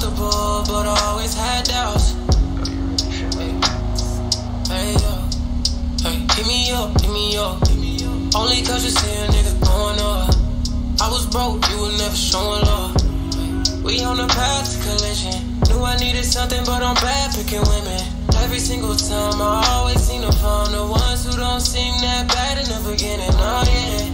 comfortable, but I always had doubts. Hey, hit me up, hit me up. Only cause you see a nigga going up. I was broke, you were never showing love. We on the path to collision. Knew I needed something, but I'm bad picking women. Every single time, I always seem to find the ones who don't seem that bad in the beginning. Oh yeah.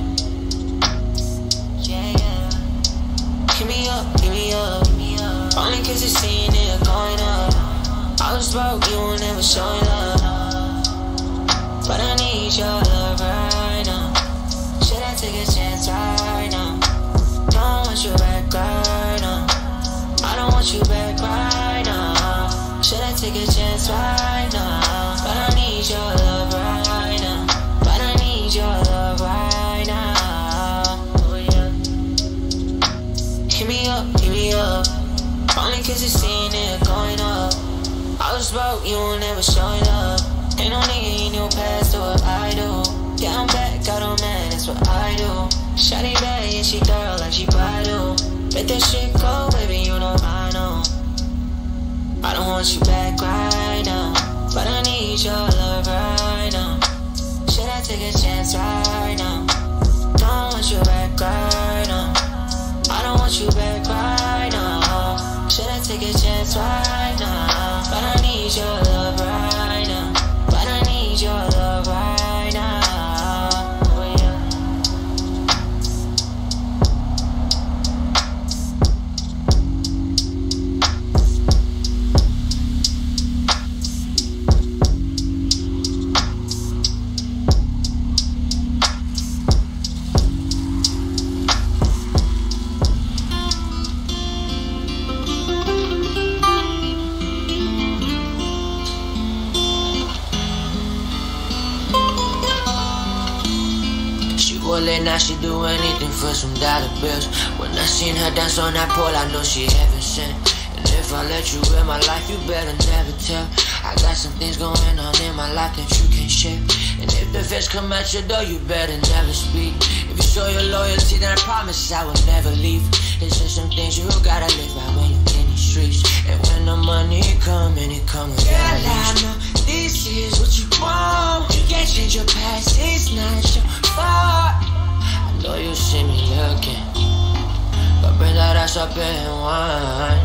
Hit me up, hit me up. Only cause you see a nigga going up. I was broke, you were never showing love. But I need your love right now. Should I take a chance right now? Don't want you back right now. I don't want you back right now. Should I take a chance right now? But I need your love right now. But I need your love right now. Oh yeah. Hit me up, hit me up. Only cause you seen it going up. I was broke, you were never showing up. Ain't no nigga in your past do what I do. Yeah, I'm back, got a man, that's what I do. Shawty bad, yeah, she thorough like she bridal. Let that shit go, baby, you know I know. I don't want you back right now, but I need your love right now. Should I take a chance right now? Don't want you back right now. I don't want you back right now. Should I take a chance right now? But I need your love right now. But I need your love right now. Oh yeah. Now she do anything for some dollar bills. When I seen her dance on that pole, I know she heaven sent. And if I let you in my life, you better never tell. I got some things going on in my life that you can't share. And if the feds come at your door, you better never speak. If you show your loyalty, then I promise I will never leave. There's just some things you gotta live by when you're in these streets. And when the money come, and it come with girl, I know this is what you want. You can't change your past, it's not your fault. Know you see me looking, but bring that ass up and wine.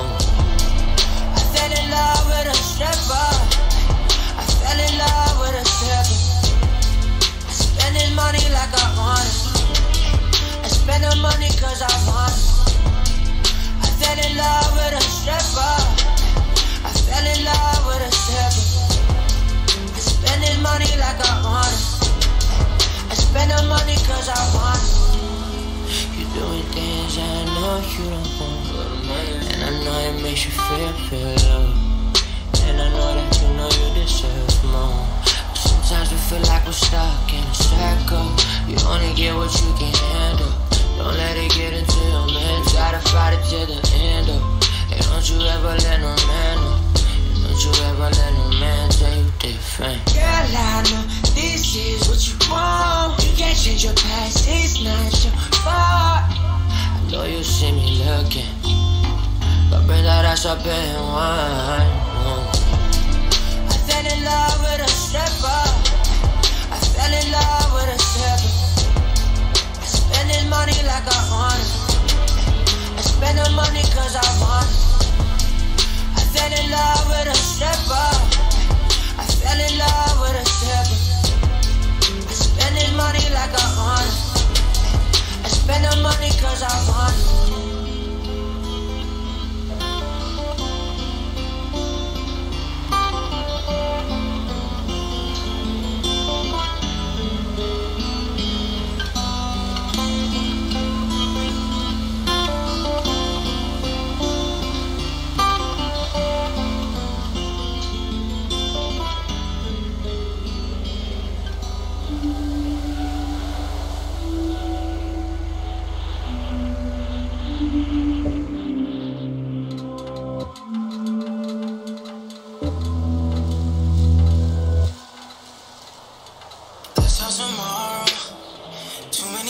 I fell in love with a stripper. I fell in love with a stripper. I spend this money like I want it. I spend the money cause I want it. I fell in love with a stripper. I fell in love with a stripper. I spend this money like I want it. I spend the money cause I want it. You doing things I know you don't want. And I know it makes you feel love. And I know that you know you deserve more. But sometimes we feel like we're stuck in a circle. You only get what you can handle. Don't let it get into your mental. Gotta fight it to the end of. Hey, don't you ever let no man know. Don't you ever let no man tell you different. Girl, I know this is what you want. You can't change your past, it's not your fault. I know you see me looking, but bring that ass up and wine. I fell in love with a stripper. I fell in love with a stripper. I spend this money like I want it. I spend the money cause I want it. I fell in love with a stripper. I fell in love with a stripper. I spend this money like I want it. I spend the money cause I want it.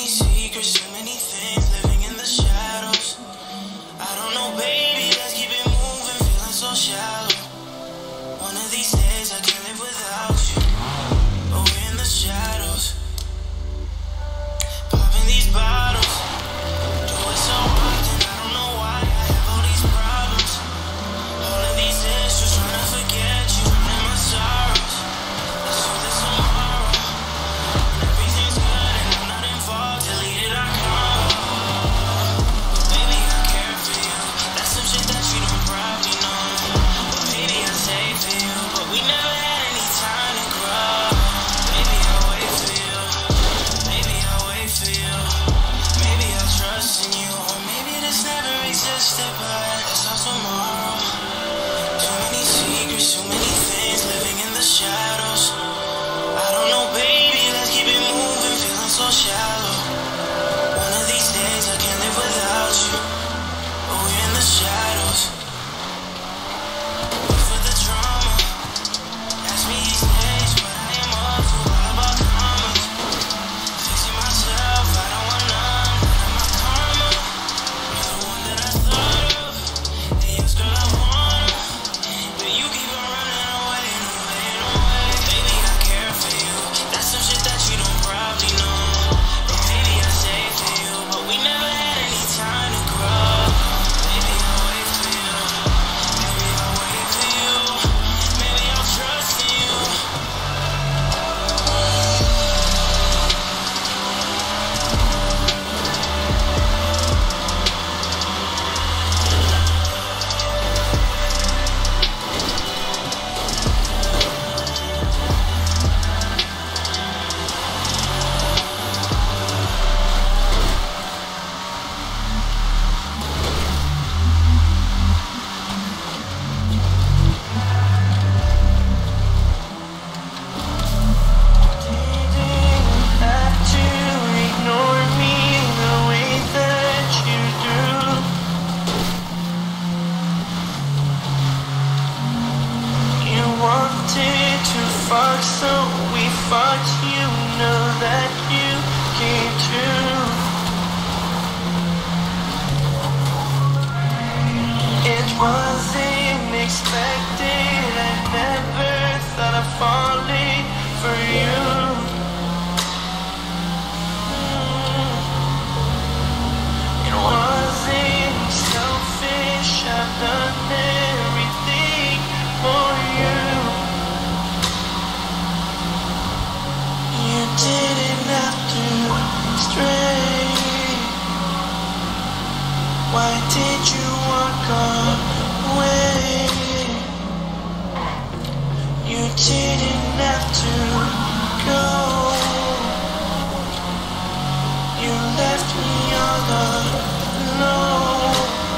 Secrets, too many things living in the shadows. I don't know, baby, let's keep it step back, let's talk tomorrow. Too many secrets, too many things living in the shadows. I don't know, baby, let's keep it moving, feeling so shallow. One of these days I can't live without you, but we're in the shadows. Wait for the drama, ask me these days what I am up to, all about commas. Fixing myself, I don't want none of my karma. You're the one that I thought of, and yes girl I wanna, but you keep on running away and away and away. Baby I care for you, that's some shit that you don't probably know. And maybe I say it to you, but we never had any time to grow. Maybe I'll wait for you, maybe I'll wait for you, maybe I'll trust in you. So we fucked, you know that you came true. It wasn't expected, I never thought of falling for you. It wasn't selfish, I've done everything for you. You didn't have to stray. Why did you walk away? You didn't have to go. You left me all alone.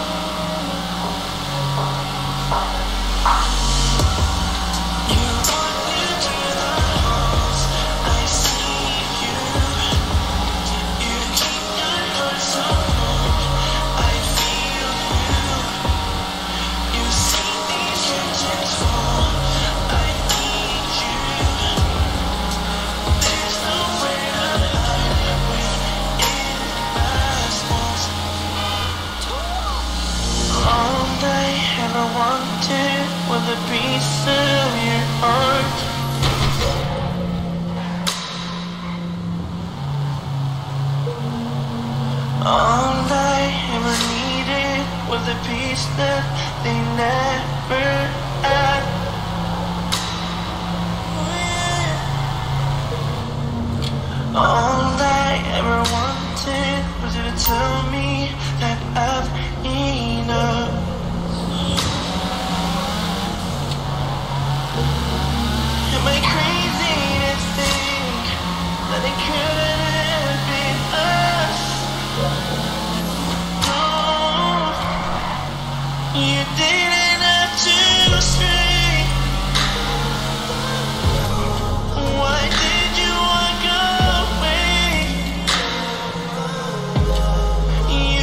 You wandered through the halls, I see you. You keep your heart so cold, I feel you. You see these curtains fall, I need you. There's nowhere to hide within my walls. All I ever wanted was a piece of your heart. All I ever needed was a piece that they never had. All I ever wanted was you to tell me that I've enough. Am I crazy to think that it could have been us? No, you didn't have to stray. Why did you walk away? You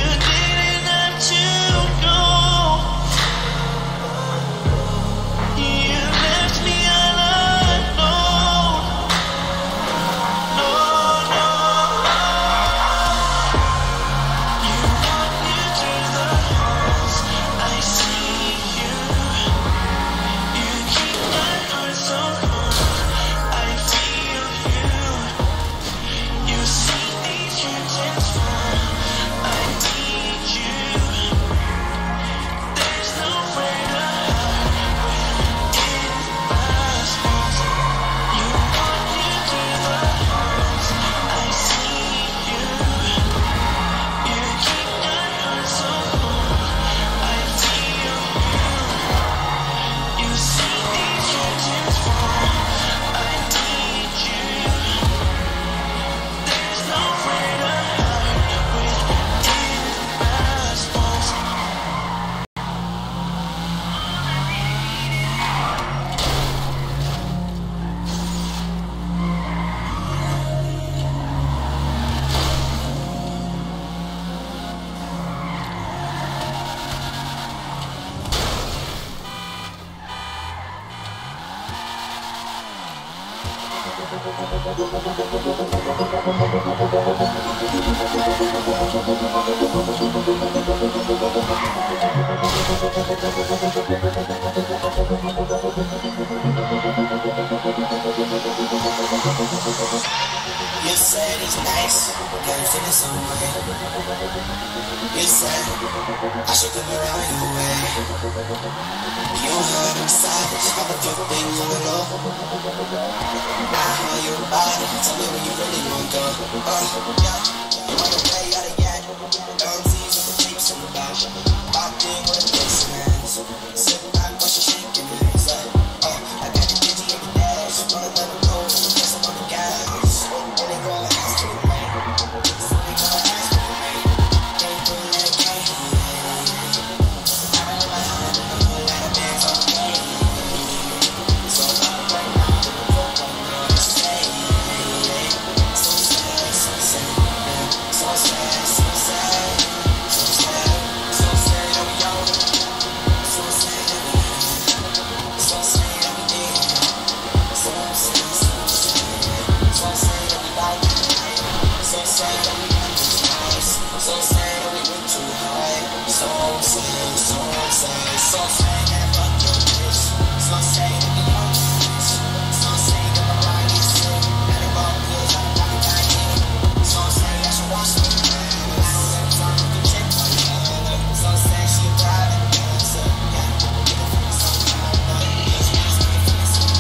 You said he's nice, got you feeling some way. You said I should come around your way. You heard him silence, have a few things on the low. I heard your body, tell me where you really wanna go. Yeah, you wanna play out of yet. LMTs with the tapes in the back. Locked in with a face in hands. Sit back, watch you shaking your hands like, I got the digi in the dash. Wanna let him know, guess I'm on the gas. And they gonna ask for the rain. So they gonna ask for the rain. Can't do that, can't do that. I don't know how to do a lot of bands on the game. So I'm right now, I'm gonna stay. So sad, so sad. So sad, so sad. So sad, so sad that we young. So sad that we young. So sad that we dead. So sad, so sad. So sad that we like it. So sad that we went too high. So sad that we went too high. So sad, so sad. So sad that fuck your bitch. So sad that we young. So sad that my body is sick. That it wrong pills, I'm not dying. So sad that she wants me. I don't let her talk, you can check my hand. So sad she a private dancer. Yeah, nigga from the sun, bitch, ass me from the sun.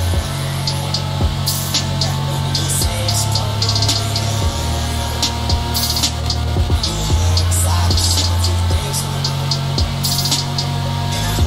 You say she don't know me. You heard inside, she a few things. And I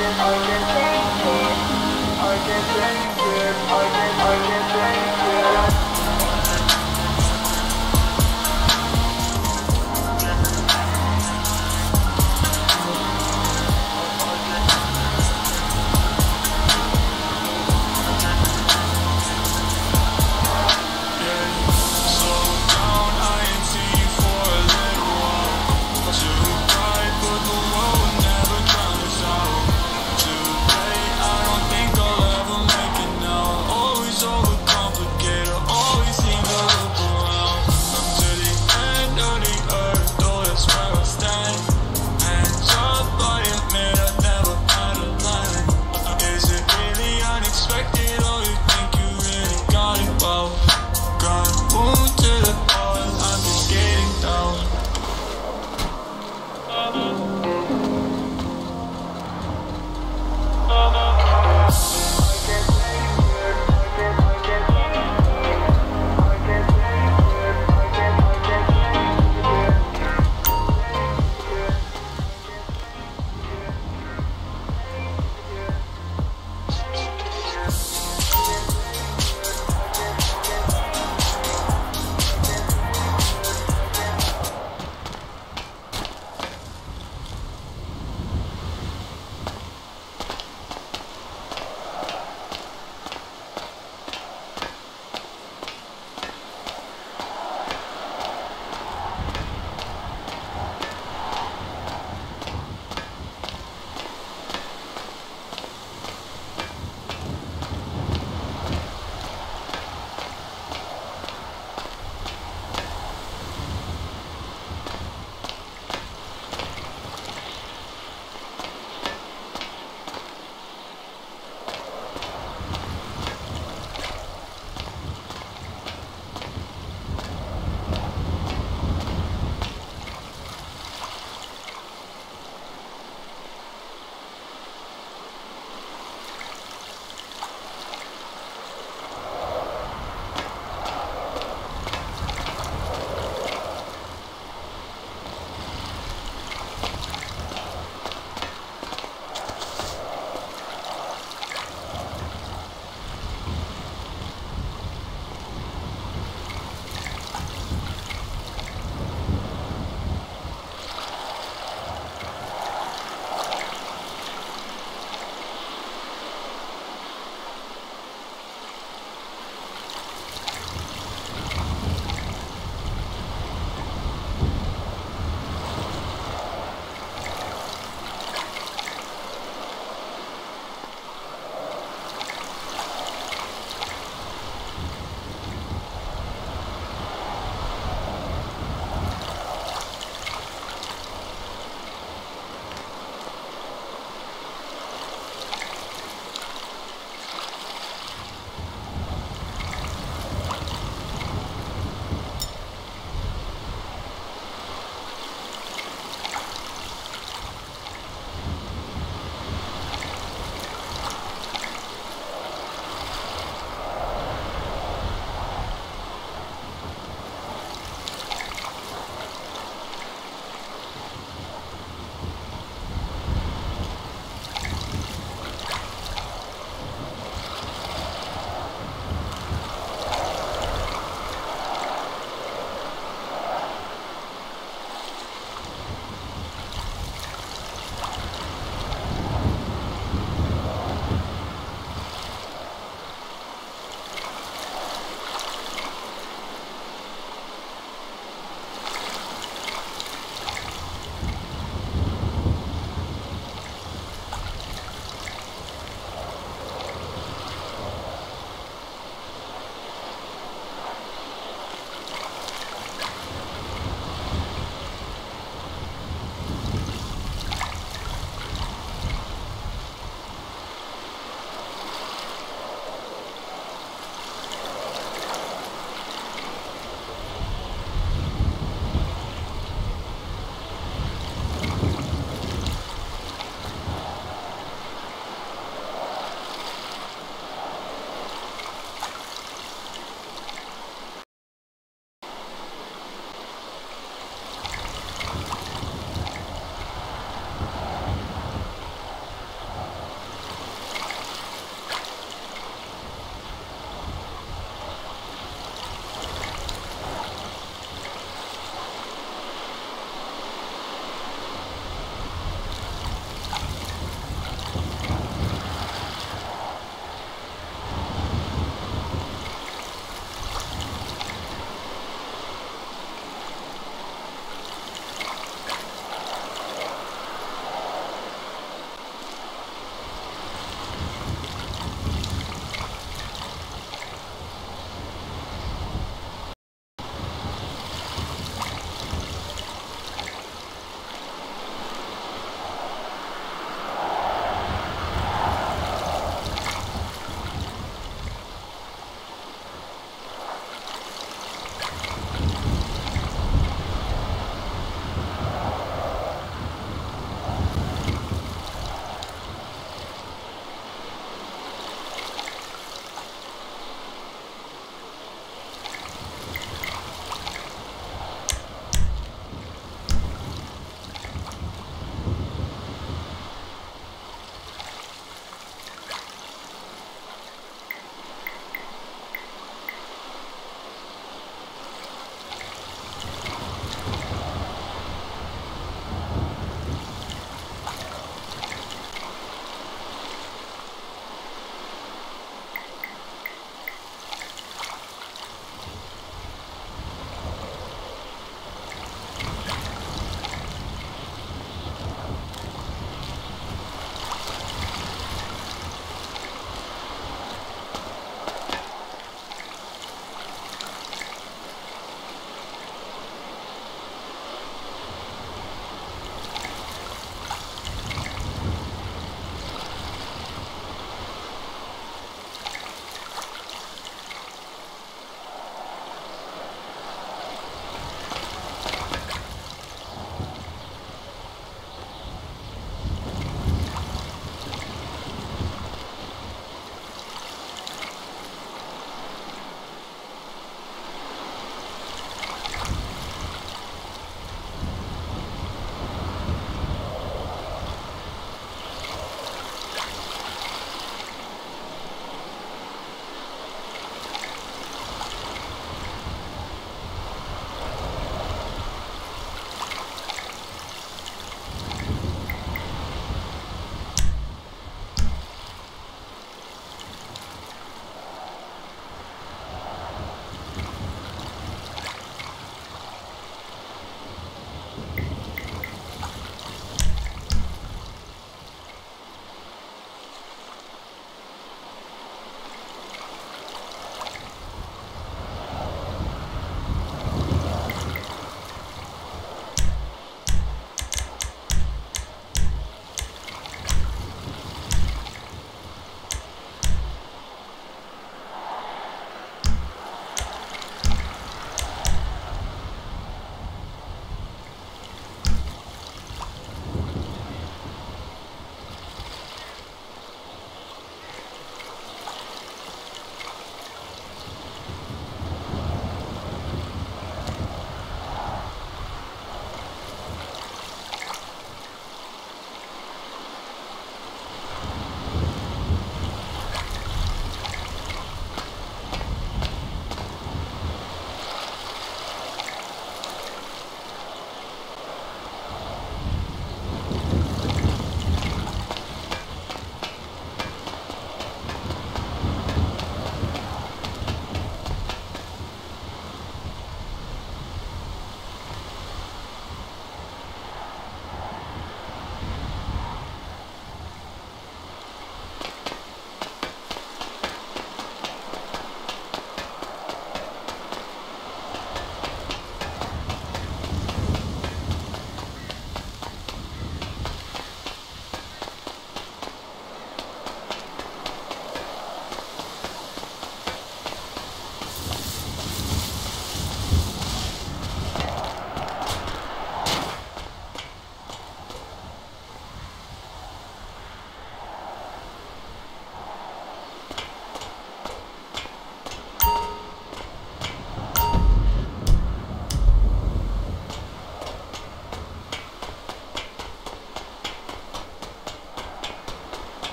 Today, I don't think I'll ever make it now. Always overcome.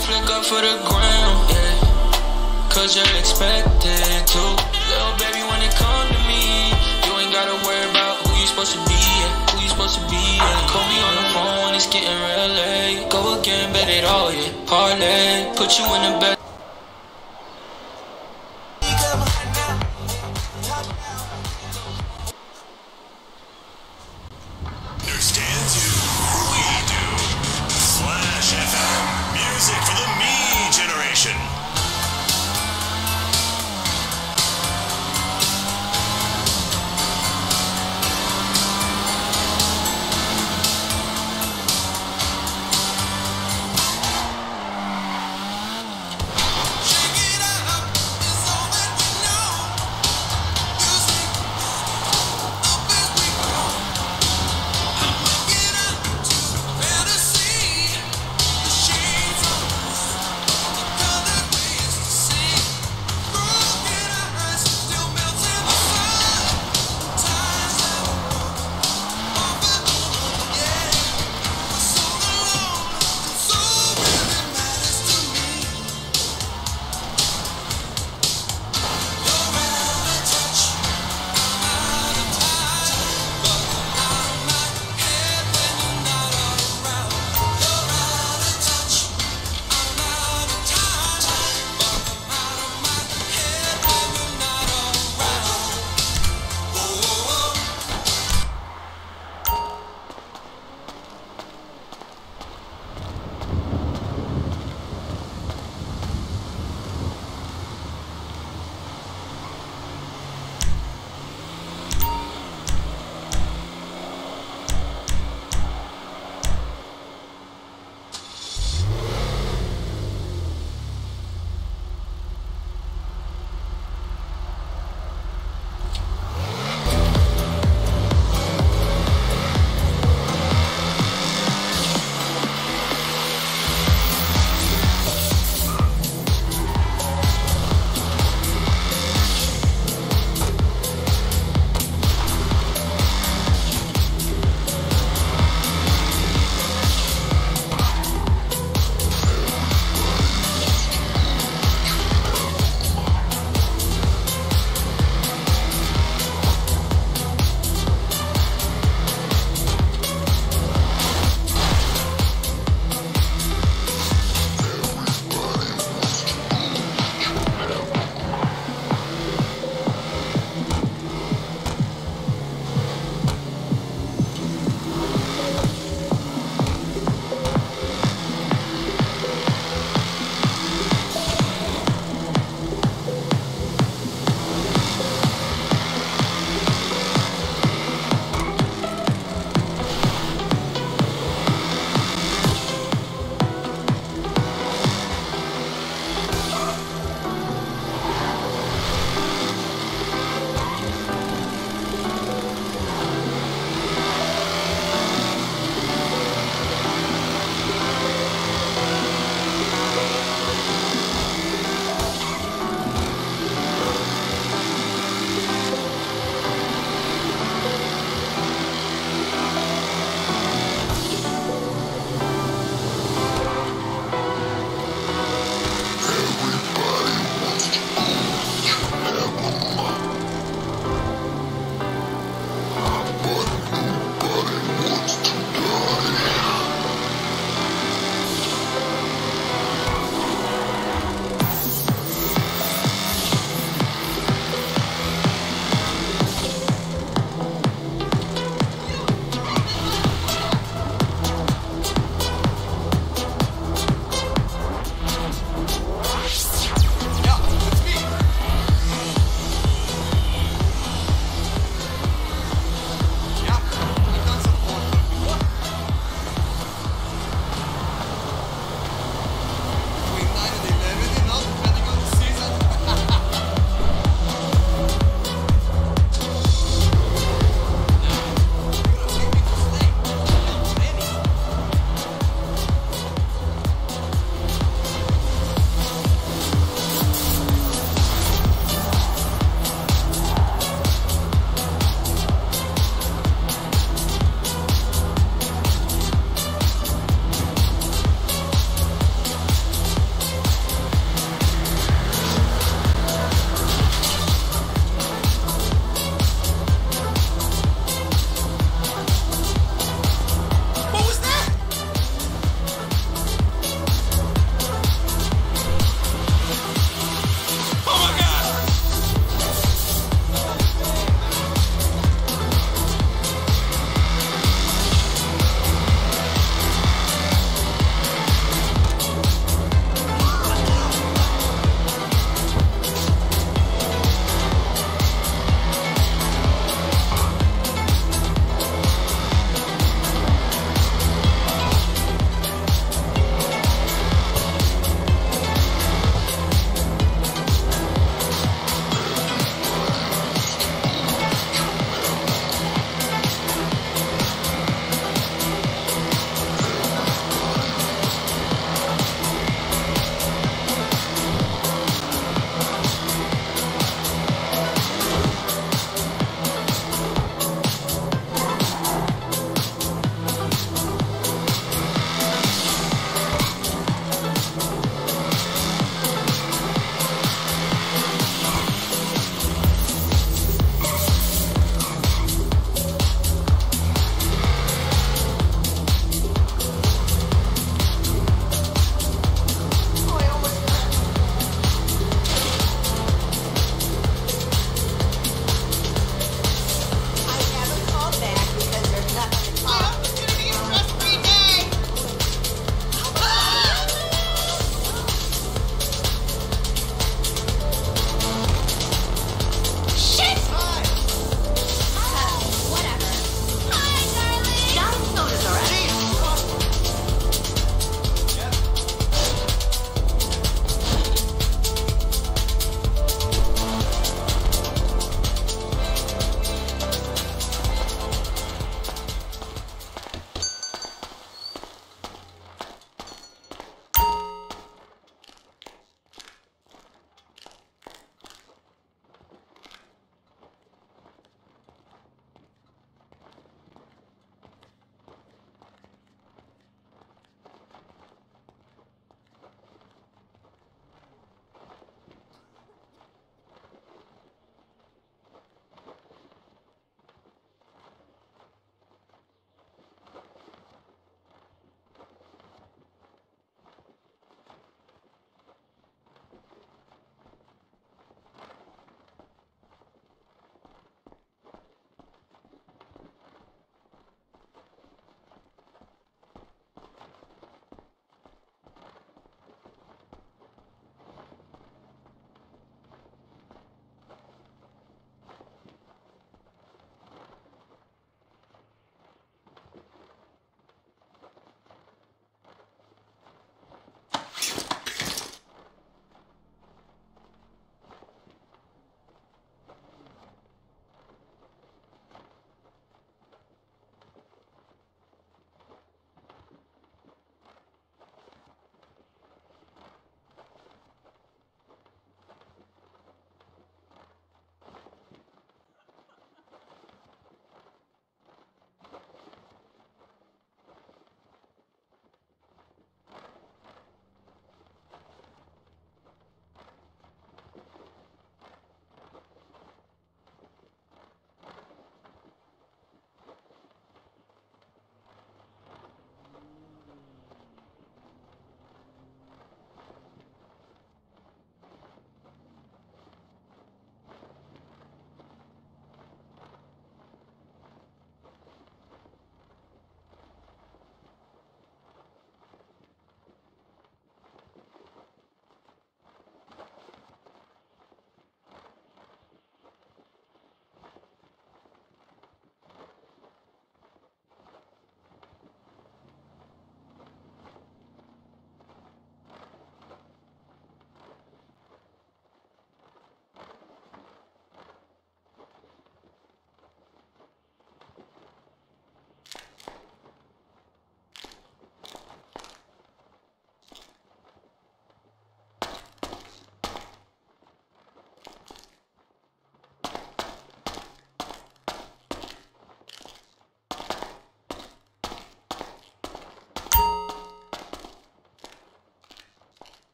flick up for the gram, yeah. Cause you're expected to. Little baby, when it come to me, you ain't gotta worry about who you supposed to be, yeah. Who you supposed to be, yeah. Call me on the phone when it's getting real late. Go again, bet it all, yeah. Parlay, put you in the bed. Understands you, we do. Slash FM, music for the me generation.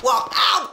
Well, ow!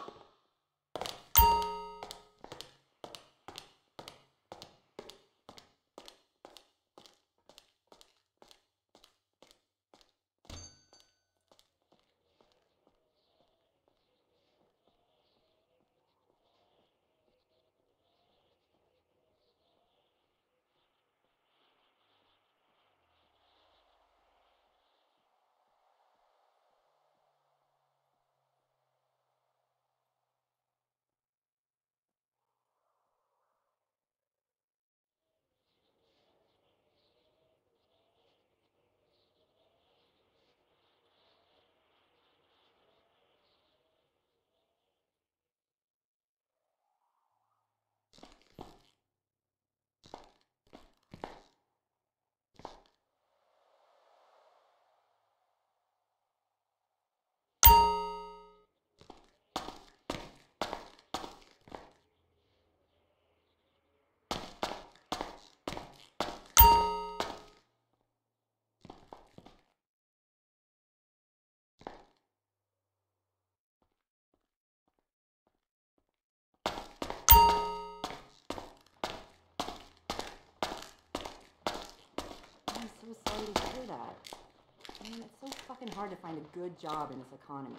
I'm so sorry to hear that. I mean, it's so fucking hard to find a good job in this economy.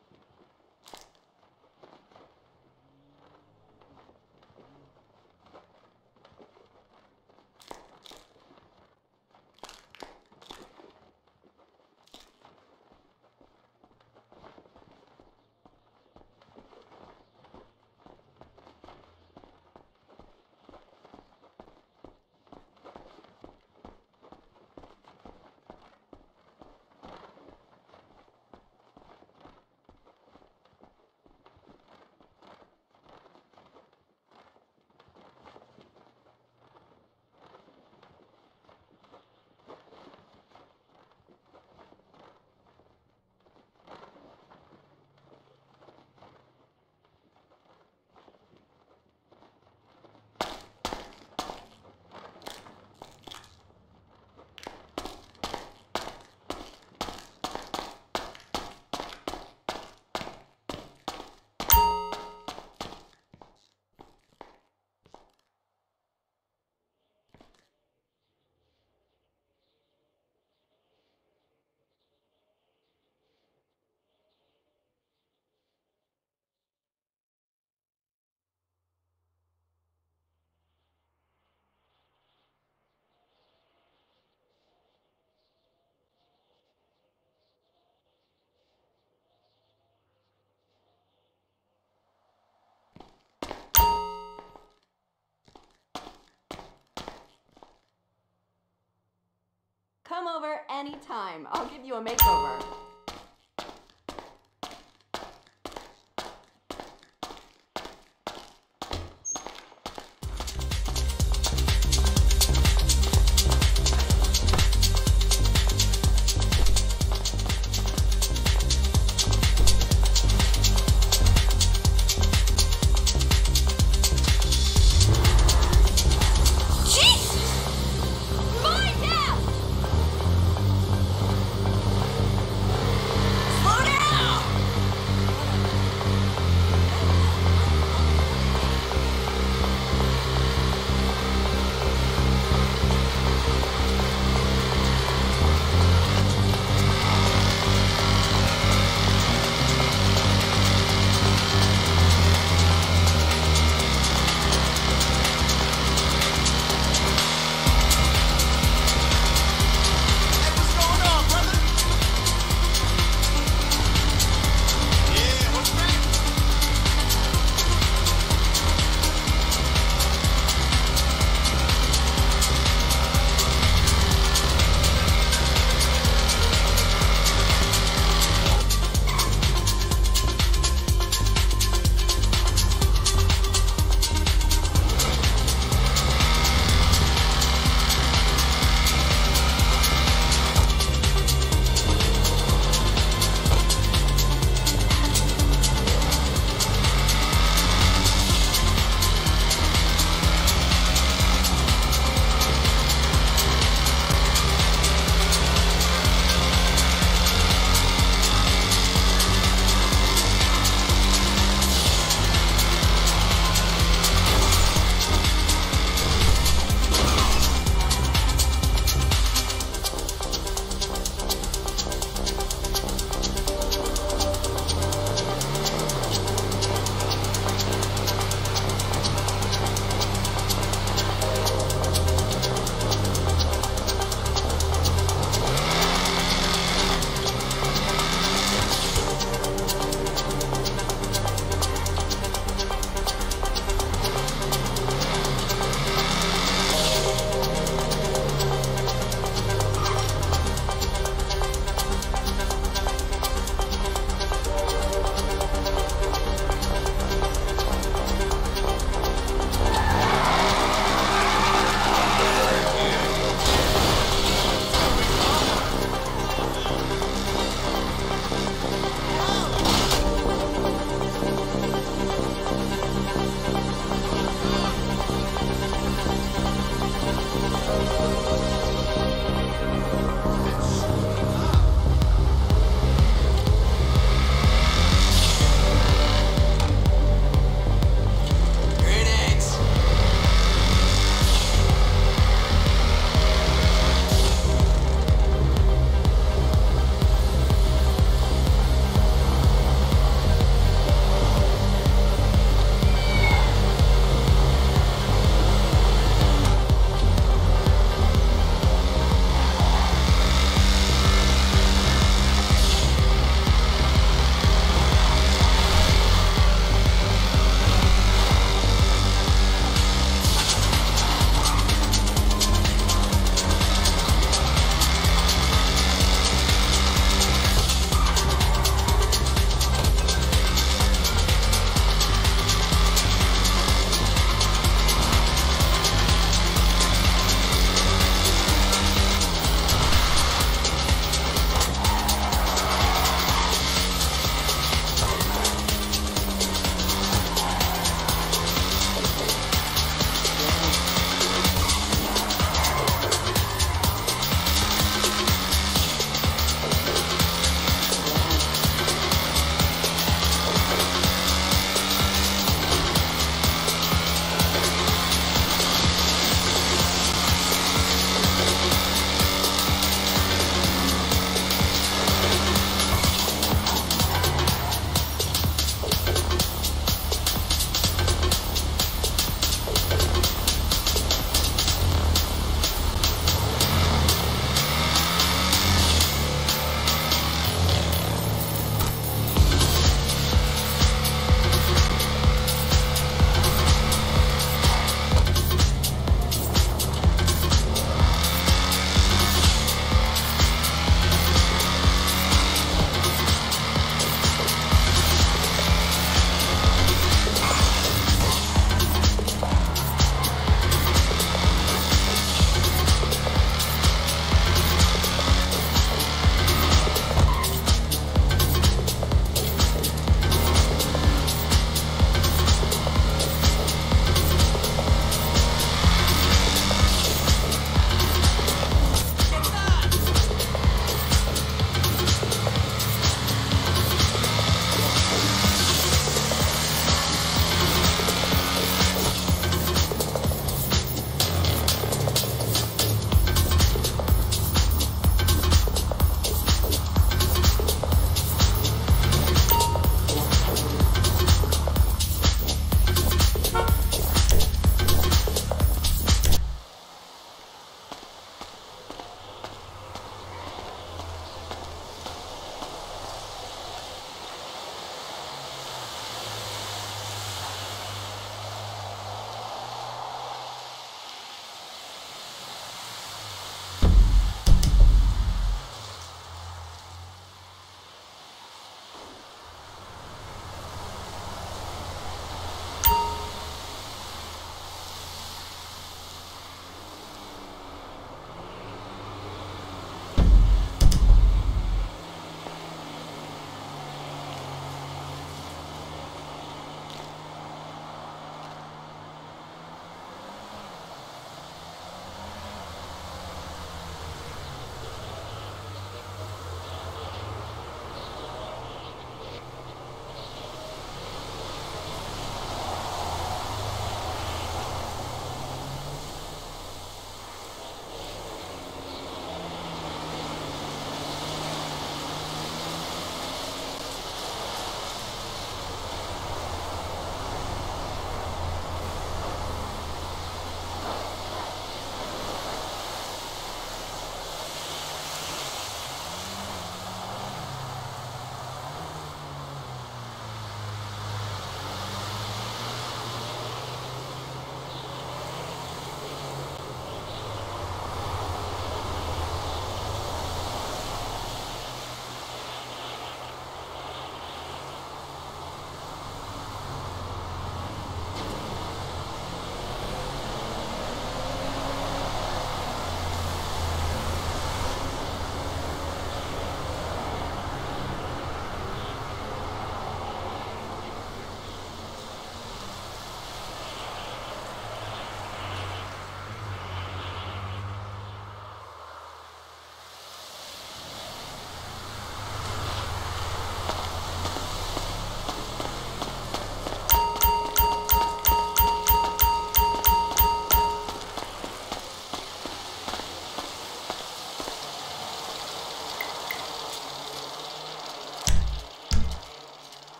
Come over anytime. I'll give you a makeover.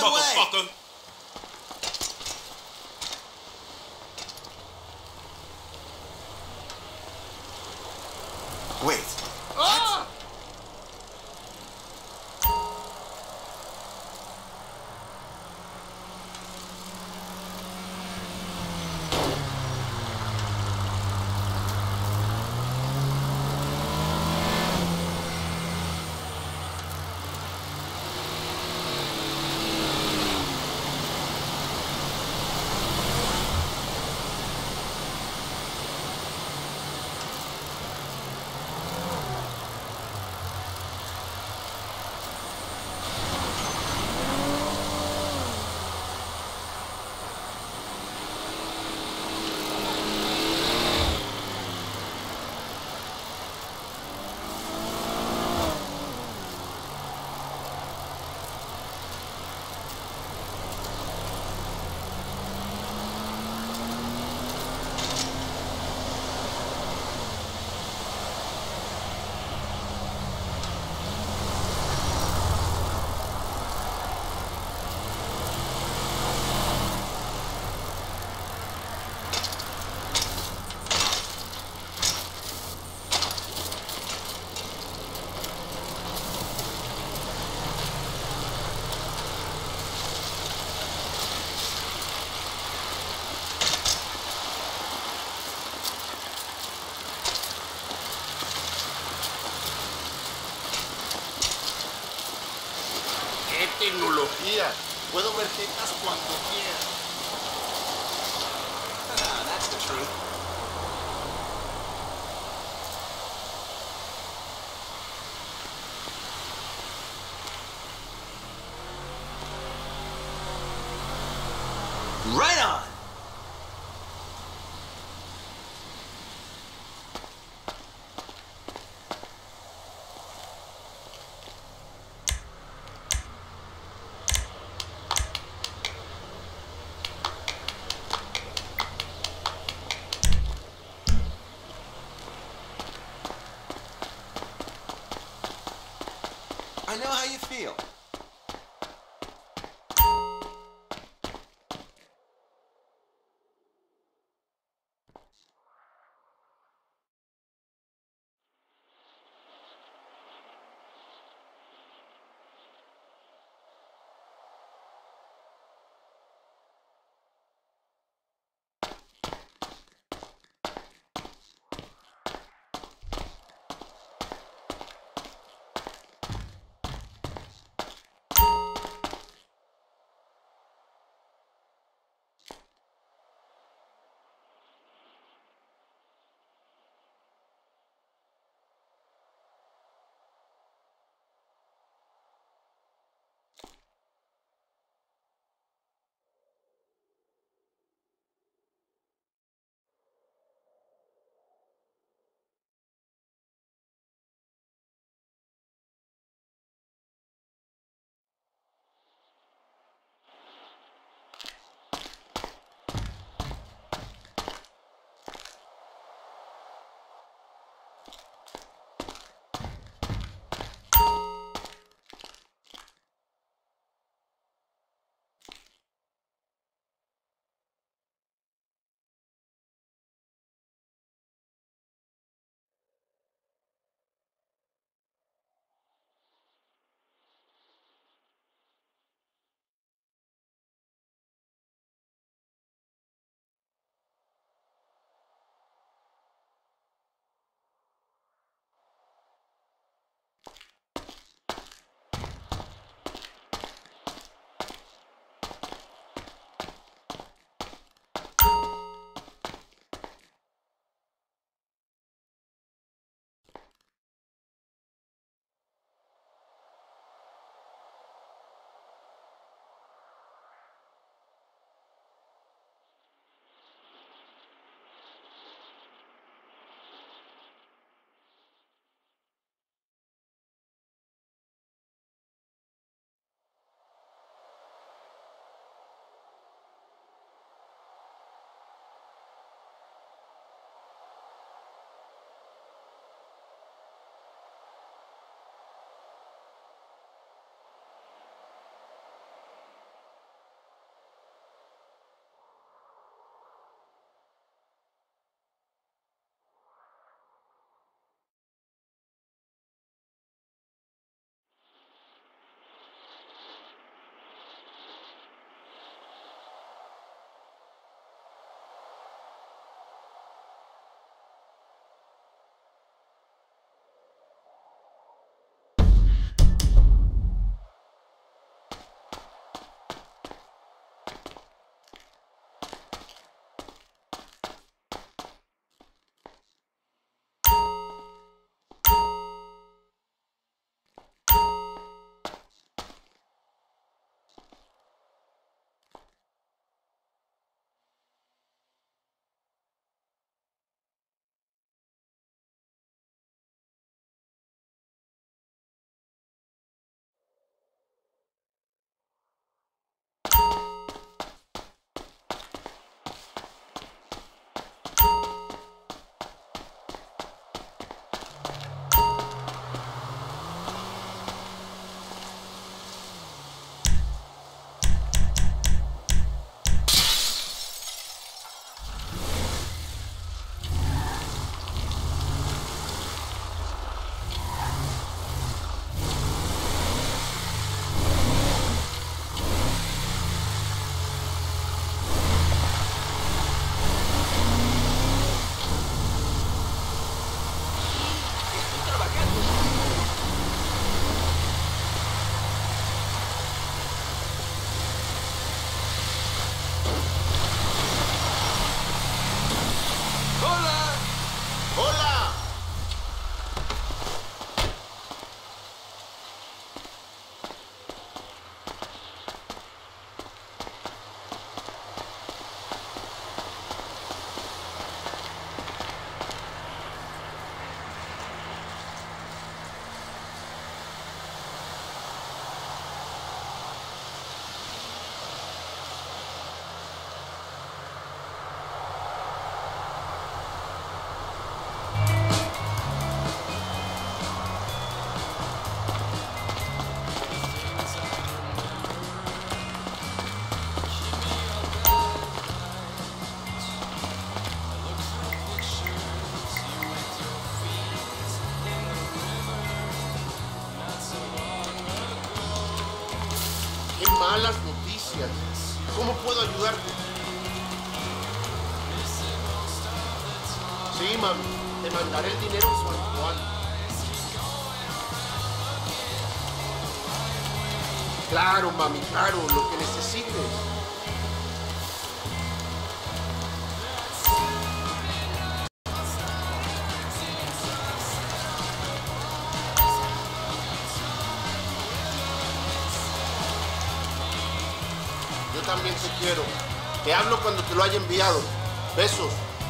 motherfucker. Wait. Ah! ¡Qué tecnología! Puedo ver tetas cuando quiera. That's the truth. Right on! I know how you feel. Qué malas noticias. ¿Cómo puedo ayudarte? Sí, mami. Te mandaré el dinero en su habitual. Claro, mami, claro. Lo que necesites. Yo también te quiero. Te hablo cuando te lo haya enviado. Besos.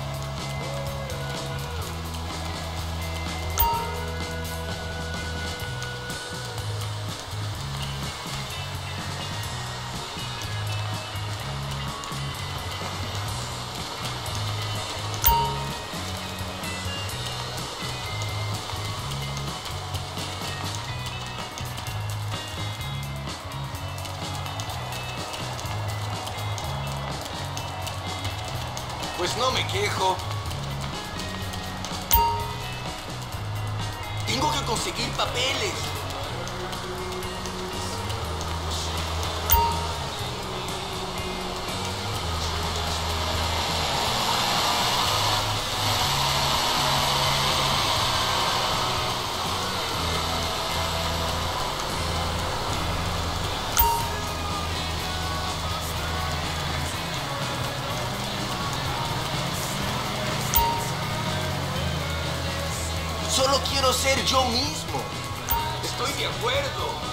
Pues no me quejo. Tengo que conseguir papeles. Solo quiero ser yo mismo. Estoy de acuerdo.